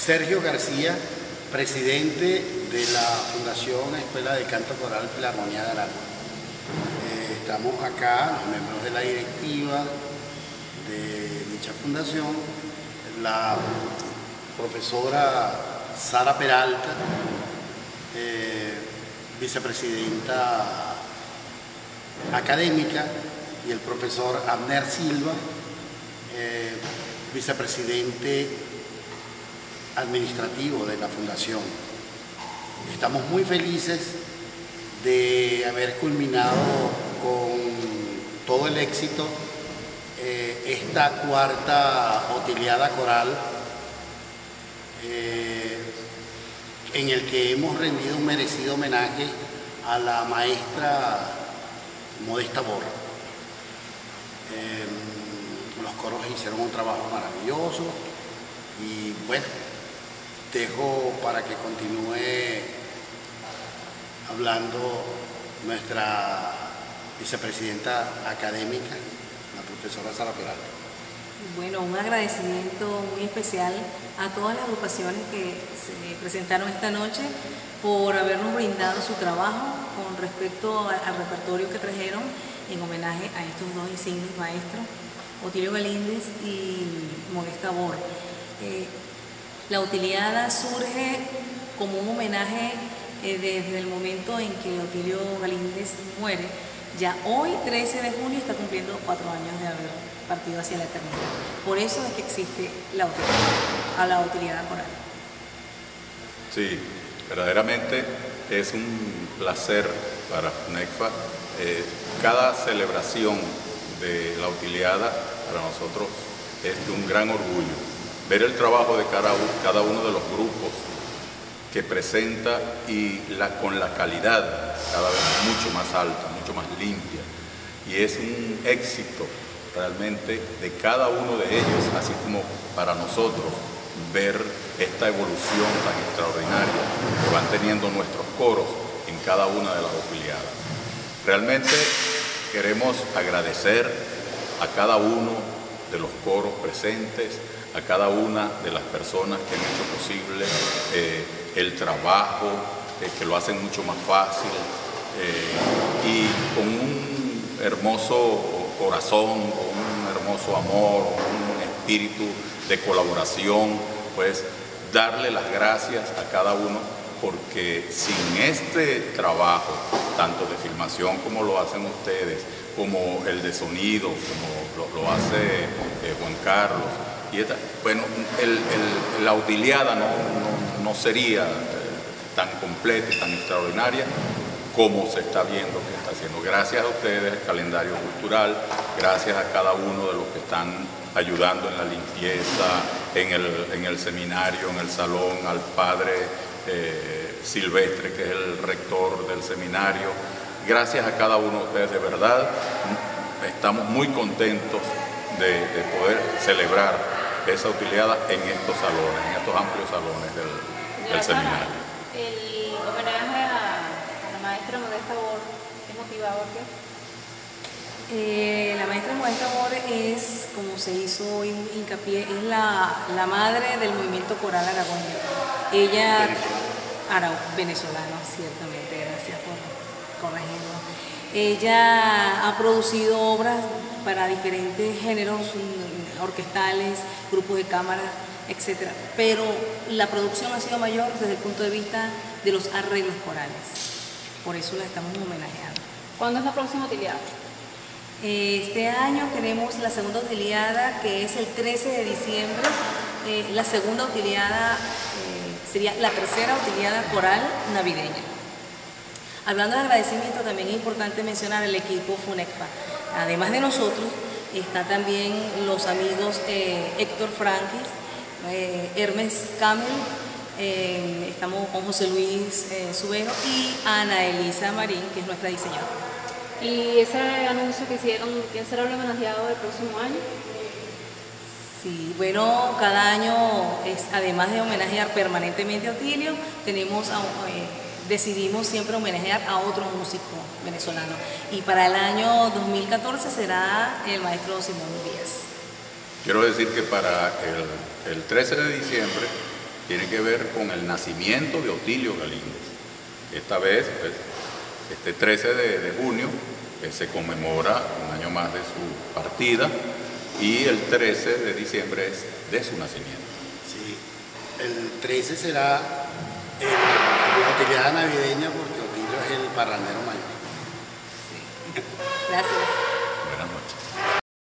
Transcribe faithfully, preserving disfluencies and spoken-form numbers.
Sergio García, presidente de la Fundación Escuela de Canto Coral Filarmonía de Aragua. Eh, estamos acá, los miembros de la directiva de dicha fundación, la profesora Sara Peralta, eh, vicepresidenta académica, y el profesor Abner Silva, eh, vicepresidente administrativo de la fundación. Estamos muy felices de haber culminado con todo el éxito eh, esta cuarta Otiliada Coral, eh, en el que hemos rendido un merecido homenaje a la maestra Modesta Borra. Eh, los coros hicieron un trabajo maravilloso y bueno, dejo para que continúe hablando nuestra vicepresidenta académica, la profesora Sara Peralta. Bueno, un agradecimiento muy especial a todas las agrupaciones que se presentaron esta noche por habernos brindado su trabajo con respecto al repertorio que trajeron en homenaje a estos dos insignes maestros, Otilio Galíndez y Modesta Borra. Eh, la Otiliada surge como un homenaje eh, desde el momento en que Otilio Galíndez muere. Ya hoy, trece de junio, está cumpliendo cuatro años de haber partido hacia la eternidad. Por eso es que existe la Otiliada, a la Otiliada Coral. Sí, verdaderamente es un placer para FUNECFA. Eh, cada celebración de la Otiliada para nosotros es de un gran orgullo. Ver el trabajo de cada, cada uno de los grupos que presenta y la, con la calidad cada vez mucho más alta, mucho más limpia. Y es un éxito realmente de cada uno de ellos, así como para nosotros ver esta evolución tan extraordinaria que van teniendo nuestros coros en cada una de las Otiliadas. Realmente queremos agradecer a cada uno de los coros presentes, a cada una de las personas que han hecho posible eh, el trabajo, eh, que lo hacen mucho más fácil, eh, y con un hermoso corazón, con un hermoso amor, un espíritu de colaboración, pues darle las gracias a cada uno, porque sin este trabajo, tanto de filmación como lo hacen ustedes, como el de sonido, como lo, lo hace eh, Juan Carlos, y esta, bueno, el, el, la Otiliada no, no, no sería eh, tan completa y tan extraordinaria como se está viendo que está haciendo. Gracias a ustedes, el calendario cultural, gracias a cada uno de los que están ayudando en la limpieza, en el, en el seminario, en el salón, al padre eh, Silvestre, que es el rector del seminario. Gracias a cada uno de ustedes, de verdad, estamos muy contentos de, de poder celebrar esa Otiliada en estos salones, en estos amplios salones del, del seminario. El homenaje a la maestra Modesta Borra, ¿qué motivaba o qué? Eh, la maestra Modesta Borra es, como se hizo hincapié, es la, la madre del movimiento coral aragoño. Ella, Arau, venezolano, ciertamente, gracias por corregirlo. Ella ha producido obras para diferentes géneros orquestales, grupos de cámara, etcétera. Pero la producción ha sido mayor desde el punto de vista de los arreglos corales. Por eso la estamos homenajeando. ¿Cuándo es la próxima Otiliada? Este año tenemos la segunda Otiliada, que es el trece de diciembre. Eh, la segunda Otiliada eh, sería la tercera Otiliada Coral navideña. Hablando de agradecimiento, también es importante mencionar el equipo FUNECFA. Además de nosotros, está también los amigos eh, Héctor Franquis, eh, Hermes Camel, eh, estamos con José Luis eh, Subero y Ana Elisa Marín, que es nuestra diseñadora. ¿Y ese anuncio que hicieron, quién será el homenajeado del próximo año? Sí, bueno, cada año, es, además de homenajear permanentemente a Otilio, tenemos a, eh, decidimos siempre homenajear a otro músico venezolano. Y para el año dos mil catorce será el maestro Simón Díaz. Quiero decir que para el, el trece de diciembre tiene que ver con el nacimiento de Otilio Galíndez. Esta vez, pues, este trece de junio, eh, se conmemora un año más de su partida y el trece de diciembre es de su nacimiento. Sí, el trece será el, la utilidad navideña porque Otilio es el parrandero mayor. Gracias.